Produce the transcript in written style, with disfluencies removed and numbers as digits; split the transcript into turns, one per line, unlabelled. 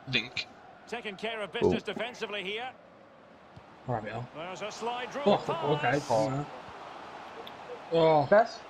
Link.
Taking care of business defensively here.
Right,
There's a slide draw.
oh, okay.
pass.
Oh,
Best.